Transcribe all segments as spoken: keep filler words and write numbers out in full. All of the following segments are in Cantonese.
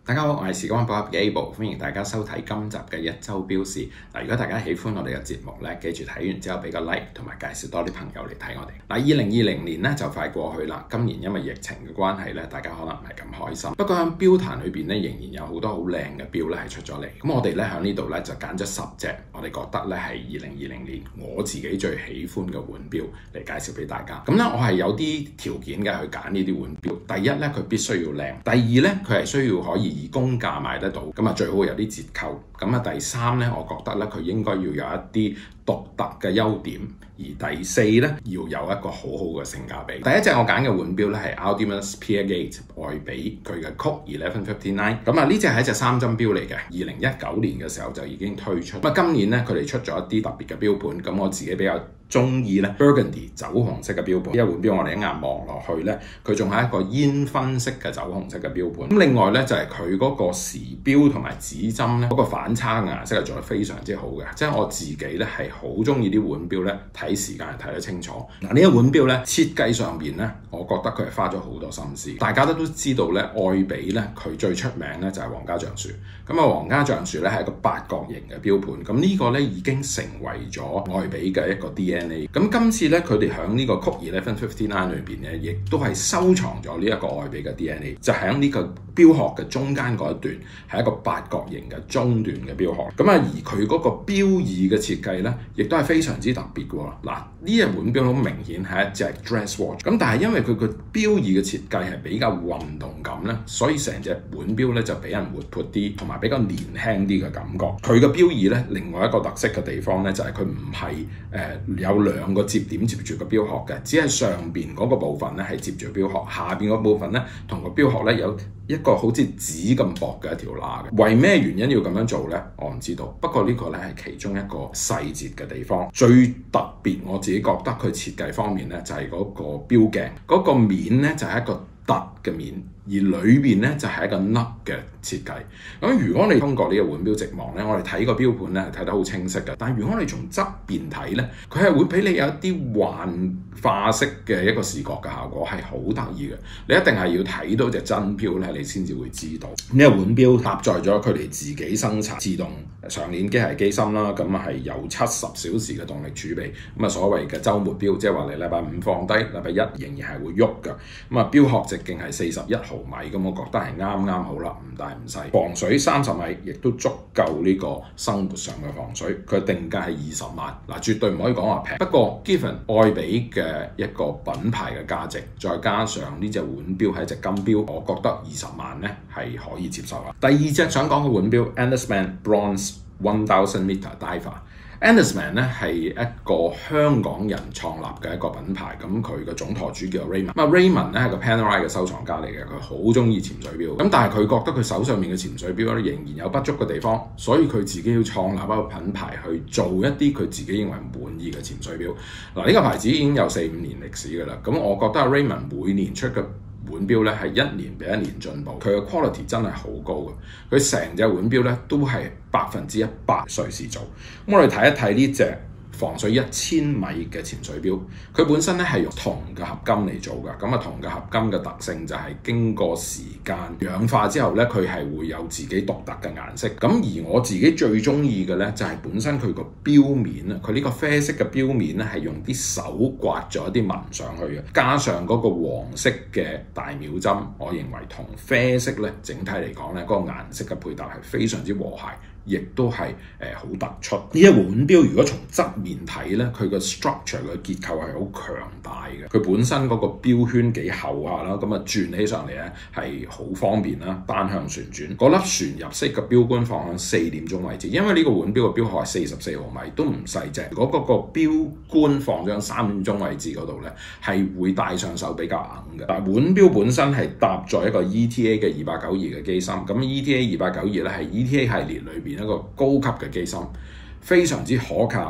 大家好，我係時光寶盒嘅 Able， 歡迎大家收睇今集嘅一周表事。嗱，如果大家喜歡我哋嘅節目咧，記住睇完之後俾個 like 同埋介紹多啲朋友嚟睇我哋。嗱，二零二零年咧就快過去啦，今年因為疫情嘅關係咧，大家可能唔係咁開心。不過喺錶壇裏邊咧，仍然有好多好靚嘅錶咧係出咗嚟。咁我哋咧喺呢度咧就揀咗十隻，我哋覺得咧係二零二零年我自己最喜歡嘅腕錶嚟介紹俾大家。咁咧我係有啲條件嘅去揀呢啲腕錶。第一咧佢必須要靚，第二咧佢係需要可以以公價買得到，咁啊最好有啲折扣。咁啊第三咧，我覺得咧佢應該要有一啲獨特嘅優點，而第四咧要有一個好好嘅性價比。第一隻我揀嘅腕錶咧係 Audimus Piergate 愛比佢嘅 Code 一一五九。咁啊呢隻係一隻三針錶嚟嘅，二零一九年嘅時候就已經推出。咁啊今年咧佢哋出咗一啲特別嘅錶盤，咁我自己比較中意咧 Burgundy 酒紅色嘅錶盤。呢一腕錶我哋一眼望落去咧，佢仲係一個煙燻色嘅酒紅色嘅錶盤。咁另外咧就係佢嗰個時錶同埋指針咧嗰個反差嘅顏色係做得非常之好嘅，即係我自己咧係好中意啲腕錶咧睇時間係睇得清楚。嗱呢一腕錶咧設計上邊咧，我覺得佢係花咗好多心思。大家都都知道咧，愛比咧佢最出名咧就係皇家橡樹。咁啊皇家橡樹咧係一個八角形嘅錶盤，咁呢個咧已經成為咗愛比嘅一個 D N A。咁今次咧佢哋喺呢個 Code 一一五九裏邊咧，亦都係收藏咗呢一個愛比嘅 D N A， 就喺呢個錶殼嘅中間嗰一段係一個八角形嘅中段嘅錶殼。咁啊而佢嗰個錶耳嘅設計咧，亦都係非常之特別嘅喎。嗱呢隻腕錶好明顯係一隻 dress watch， 咁但係因為佢個錶耳嘅設計係比較運動感咧，所以成隻腕錶咧就俾人活潑啲，同埋比較年輕啲嘅感覺。佢嘅錶耳咧，另外一個特色嘅地方咧，就係佢唔係誒有兩個接點接住個錶殼嘅，只係上邊嗰個部分咧係接住錶殼，下邊嗰部分咧同個錶殼咧有一個好似紙咁薄嘅一條罅嘅。為咩原因要咁樣做咧？我唔知道。不過呢個咧係其中一個細節嘅地方。最特別我自己覺得佢設計方面咧，就係嗰個錶鏡嗰個面咧就係一個凸嘅面，而裏邊咧就係一個凹嘅設計。咁如果你通過呢個腕錶直望咧，我哋睇個錶盤咧係睇得好清晰嘅。但係如果我哋從側邊睇咧，佢係會俾你有一啲幻化式嘅一個視覺嘅效果，係好得意嘅。你一定係要睇到隻真錶咧，你先至會知道。呢個腕錶搭載咗佢哋自己生產自動上鏈機械機芯啦，咁係有七十小時嘅動力儲備。咁啊所謂嘅週末錶，即係話你禮拜五放低，禮拜一仍然係會喐㗎。咁啊錶殼直徑係四十一毫米，咁我覺得係啱啱好啦，唔大唔細。防水三十米，亦都足夠呢個生活上嘅防水。佢定價係二十萬，嗱絕對唔可以講話平。不過 given 愛比嘅一個品牌嘅價值，再加上呢隻腕錶係一隻金錶，我覺得二十萬咧係可以接受啦。第二隻想講嘅腕錶 Endlessman Bronze One Thousand Meter Diver。Endlessman 咧係一個香港人創立嘅一個品牌，咁佢嘅總舵主叫 Raymond。咁啊 Raymond 咧係個 Panerai 嘅收藏家嚟嘅，佢好中意潛水錶。咁但係佢覺得佢手上面嘅潛水錶咧仍然有不足嘅地方，所以佢自己要創立一個品牌去做一啲佢自己認為滿意嘅潛水錶。嗱呢個牌子已經有四五年歷史㗎啦。咁我覺得 Raymond 每年出嘅腕錶咧係一年比一年進步，佢嘅 quality 真係好高嘅。佢成隻腕錶咧都係百分之一百瑞士做。咁我哋睇一睇呢隻防水一千米嘅潛水錶，佢本身咧係用銅嘅合金嚟做㗎。咁啊銅嘅合金嘅特性就係經過時間氧化之後咧，佢係會有自己獨特嘅顏色。咁而我自己最中意嘅咧就係本身佢個錶面啊，佢呢個啡色嘅錶面咧係用啲手刮咗一啲紋上去嘅，加上嗰個黃色嘅大秒針，我認為同啡色咧整體嚟講咧嗰個顏色嘅配搭係非常之和諧。亦都係誒好突出。呢一腕錶如果從側面睇咧，佢個 structure 嘅結構係好強大嘅。佢本身嗰個錶圈幾厚下啦，咁啊轉起上嚟咧係好方便啦，單向旋轉。嗰粒旋入式嘅錶冠放喺四點鐘位置，因為呢個腕錶嘅錶殼係四十四毫米，都唔細隻。如果嗰個錶冠放咗喺三點鐘位置嗰度咧，係會戴上手比較硬嘅。但係腕錶本身係搭載一個 E T A 嘅二八九二嘅機芯，咁 E T A 二八九二咧係 E T A 系列裏邊一個高級嘅機芯，非常之可靠，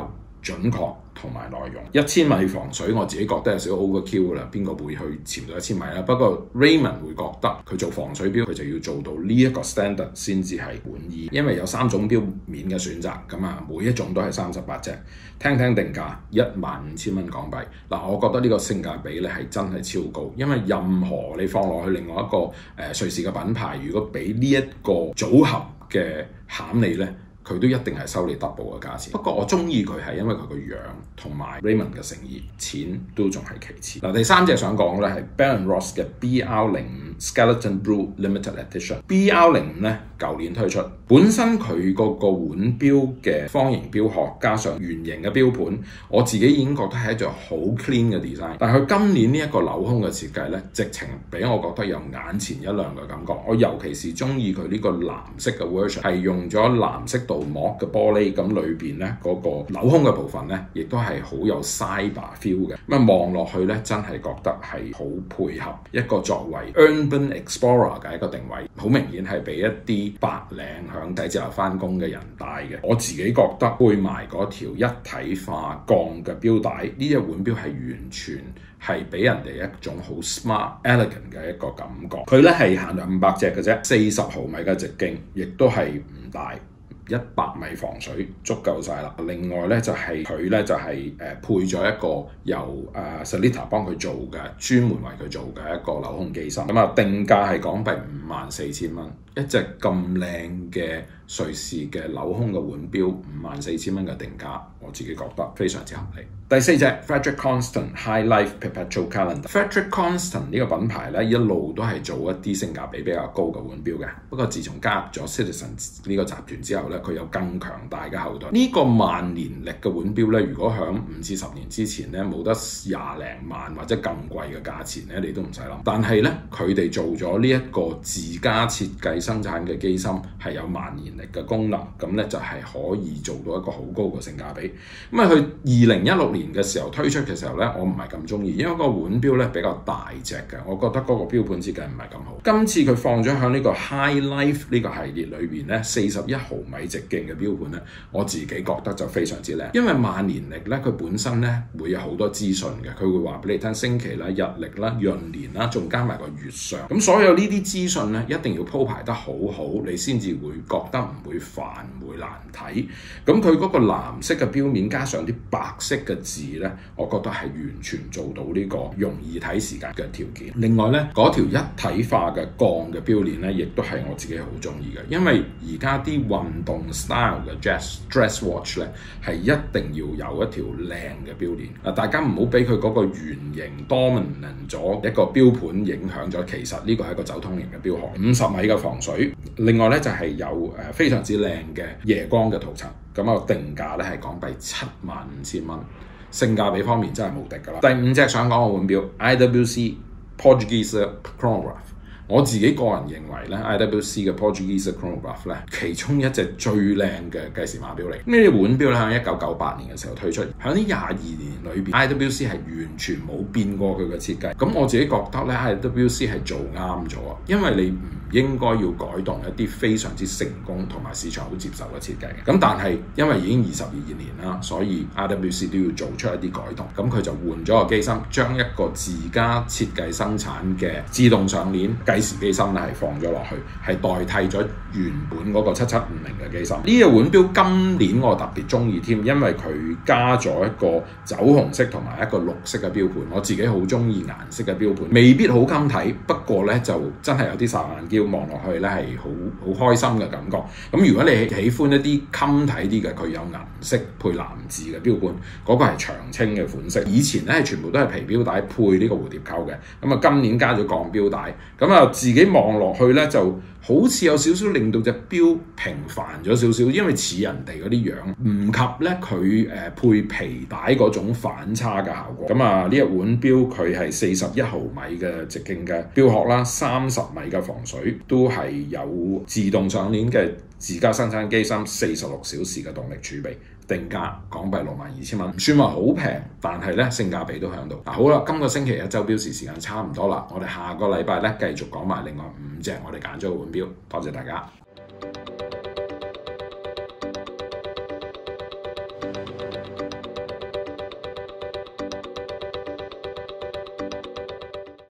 準確同埋耐用。一千米防水我自己覺得有少少 overkill 啦，邊個會去潛到一千米啦？不過 Raymond 會覺得佢做防水錶佢就要做到呢一個 standard 先至係滿意，因為有三種錶面嘅選擇，咁啊每一種都係三十八隻，聽聽定價一萬五千蚊港幣。嗱，我覺得呢個性價比咧係真係超高，因為任何你放落去另外一個誒、呃、瑞士嘅品牌，如果俾呢一個組合嘅餡你咧，佢都一定係收你 double 嘅價錢。不過我中意佢係因為佢個樣同埋 Raymond 嘅誠意，錢都仲係其次。嗱，第三隻想講咧係 Bell and Ross 嘅 B R 零五 Skeleton Blue Limited Edition。B R 零五咧舊年推出，本身佢嗰個腕錶嘅方形錶殼加上圓形嘅錶盤，我自己已經覺得係一隻好 clean 嘅 design。但係佢今年呢一個鏤空嘅設計咧，直情俾我覺得有眼前一亮嘅感覺。我尤其是中意佢呢個藍色嘅 version， 係用咗藍色鍍膜嘅玻璃，咁裏邊咧嗰個鏤空嘅部分咧，亦都係好有 cyber feel 嘅。咁啊望落去咧，真係覺得係好配合一個作為 urban explorer 嘅一個定位，好明顯係俾一啲白領響寫字樓翻工嘅人戴嘅。我自己覺得配埋嗰條一體化鋼嘅錶帶，呢隻腕錶係完全係俾人哋一種好 smart elegant 嘅一個感覺。佢咧係限量五百隻嘅啫，四十毫米嘅直徑，亦都係唔大。一百米防水足夠晒啦。另外咧就係佢咧就係、是、誒、呃、配咗一個由誒 Sellita 幫佢做嘅專門為佢做嘅一個鏤空機芯。咁啊定價係港幣五萬四千蚊，一隻咁靚嘅瑞士嘅鏤空嘅腕錶，五萬四千蚊嘅定價，我自己覺得非常之合理。第四隻 Frederick Constant High Life Perpetual Calendar。Frederick Constant 呢個品牌咧一路都係做一啲性價比比較高嘅腕錶嘅，不過自從加入咗 Citizen 呢個集團之後咧，佢有更強大嘅後盾。呢、這個萬年歷嘅腕錶咧，如果響五至十年之前咧冇得廿零萬或者更貴嘅價錢咧，你都唔使諗。但係咧，佢哋做咗呢一個自家設計生產嘅機芯，係有萬年歷嘅功能，咁咧就係可以做到一個好高嘅性價比。咁啊，佢二零一六年嘅時候推出嘅時候咧，我唔係咁中意，因為個腕錶咧比較大隻嘅，我覺得嗰個錶盤設計唔係咁好。今次佢放咗喺呢個 High Life 呢個系列裏邊咧，四十一毫米直徑嘅錶盤咧，我自己覺得就非常之靚。因為萬年曆咧，佢本身咧會有好多資訊嘅，佢會話俾你聽星期啦、日曆啦、閏年啦，仲加埋個月相。咁所有呢啲資訊咧，一定要鋪排得好好，你先至會覺得唔會煩、唔會難睇。咁佢嗰個藍色嘅錶面加上啲白色嘅字咧，我覺得係完全做到呢個容易睇時間嘅條件。另外咧，嗰條一體化嘅鋼嘅錶鏈咧，亦都係我自己好中意嘅，因為而家啲運動 style 嘅 dress dress watch 咧，係一定要有一條靚嘅錶鏈。嗱，大家唔好俾佢嗰個圓形 dominant 咗一個錶盤影響咗，其實呢個係一個走通型嘅錶殼。五十米嘅防水，另外咧就係、是、有誒非常之靚嘅夜光嘅塗層。咁啊定價咧係港幣七萬五千蚊，性價比方面真係無敵㗎啦。第五隻想講嘅腕錶 I W C Portuguese Chronograph。我自己個人認為咧 I W C 嘅 Portuguese Chronograph 咧，其中一隻最靚嘅計時碼錶嚟。呢啲腕錶咧喺一九九八年嘅時候推出，喺呢廿二年裏邊 I W C 係完全冇變過佢嘅設計。咁我自己覺得咧 I W C 係做啱咗，因為你唔應該要改動一啲非常之成功同埋市場好接受嘅設計嘅。咁但係因為已經二十二年啦，所以 I W C 都要做出一啲改動。咁佢就換咗個機芯，將一個自家設計生產嘅自動上鏈計時機芯咧係放咗落去，係代替咗原本嗰個七七五零嘅機芯。呢隻腕錶今年我特別中意添，因為佢加咗一個酒紅色同埋一個綠色嘅錶盤。我自己好中意顏色嘅錶盤，未必好襟睇，不過咧就真係有啲霎眼嬌，望落去咧係好好開心嘅感覺。咁如果你喜歡一啲襟睇啲嘅，佢有銀色配藍字嘅錶盤，嗰、那個係長青嘅款式。以前咧係全部都係皮錶帶配呢個蝴蝶扣嘅，咁啊今年加咗鋼錶帶，咁啊自己望落去咧就好似有少少令到隻錶平凡咗少少，因為似人哋嗰啲樣，唔及咧佢誒配皮帶嗰種反差嘅效果。咁啊呢隻腕錶佢係四十一毫米嘅直徑嘅錶殼啦，三十米嘅防水，都係有自動上鏈嘅自家生產機芯，四十六小時嘅動力儲備。定價港幣六萬二千蚊，唔算話好平，但係咧性價比都喺度。嗱好啦，今個星期一周標時時間差唔多啦，我哋下個禮拜咧繼續講埋另外五隻我哋揀咗嘅腕錶。多謝大家。